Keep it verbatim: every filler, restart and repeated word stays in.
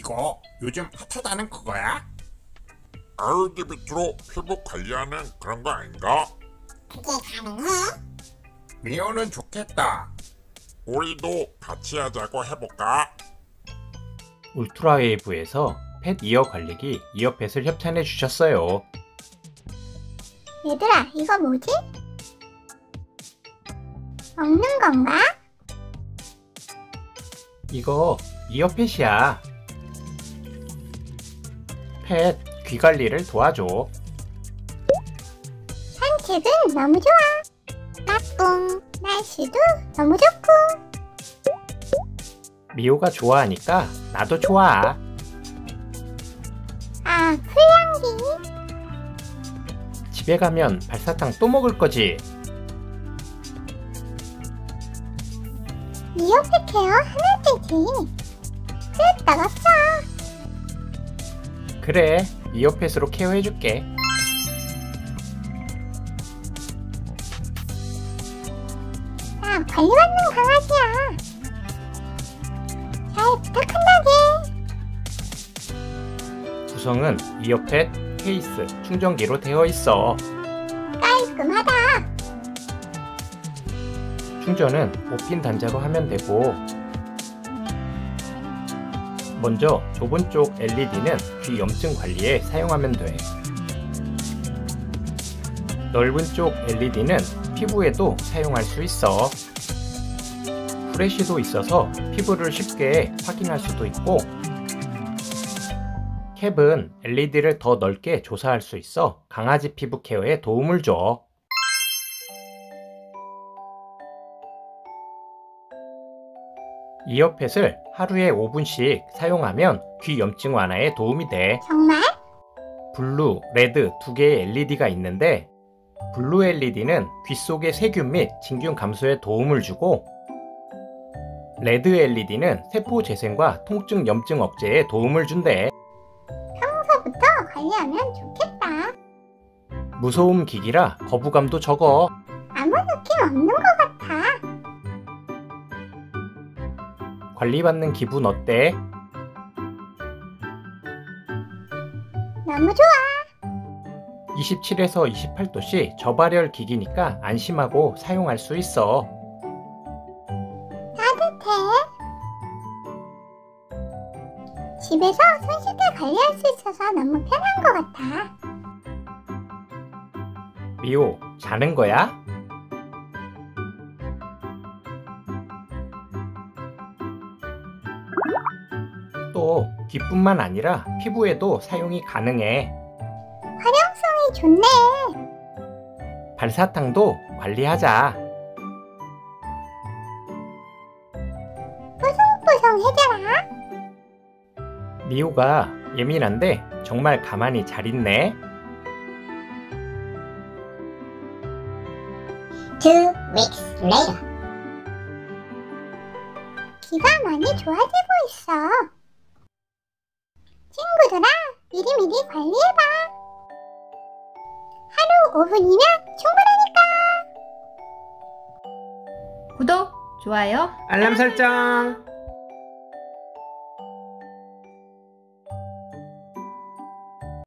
이거 요즘 핫하다는 그거야? 알기 밑으로 피부 관리하는 그런 거 아닌가? 그게 가능해? 미호는 좋겠다. 우리도 같이 하자고 해볼까? 울트라웨이브에서 펫 이어 관리기 이어펫을 협찬해 주셨어요. 얘들아, 이거 뭐지? 먹는 건가? 이거 이어펫이야. 펫 귀 관리를 도와줘. 산책은 너무 좋아. 나뿡. 날씨도 너무 좋고. 미호가 좋아하니까 나도 좋아. 아, 풀향기. 집에 가면 발사탕 또 먹을 거지? 이어펫 케어 하나 되지. 쓸데없어. 그래, 이어펫으로 케어해줄게. 나 관리받는 강아지야. 잘 부탁한다게. 구성은 이어펫, 케이스, 충전기로 되어 있어. 깔끔하다. 충전은 오 핀 단자로 하면 되고, 먼저 좁은 쪽 엘이디는 귀 염증 관리에 사용하면 돼. 넓은 쪽 엘이디는 피부에도 사용할 수 있어. 프레쉬도 있어서 피부를 쉽게 확인할 수도 있고, 캡은 엘이디를 더 넓게 조사할 수 있어 강아지 피부 케어에 도움을 줘. 이어펫을 하루에 오 분씩 사용하면 귀 염증 완화에 도움이 돼. 정말? 블루, 레드 두 개의 엘이디가 있는데, 블루 엘이디는 귀 속의 세균 및 진균 감소에 도움을 주고, 레드 엘이디는 세포 재생과 통증 염증 억제에 도움을 준대. 평소부터 관리하면 좋겠다. 무소음 기기라 거부감도 적어. 아무 느낌 없는 것 같아. 관리받는 기분 어때? 너무 좋아. 이십칠에서 이십팔 도씨 저발열 기기니까 안심하고 사용할 수 있어. 따뜻해. 집에서 손쉽게 관리할 수 있어서 너무 편한 것 같아. 미호, 자는 거야? 또 귀뿐만 아니라 피부에도 사용이 가능해. 활용성이 좋네. 발사탕도 관리하자. 뽀송뽀송해져라. 미호가 예민한데 정말 가만히 잘 있네. Two weeks later. 귀가 많이 좋아지고 있어. 친구들아, 미리미리 관리해봐. 하루 오 분이면 충분하니까. 구독, 좋아요. 알람 설정.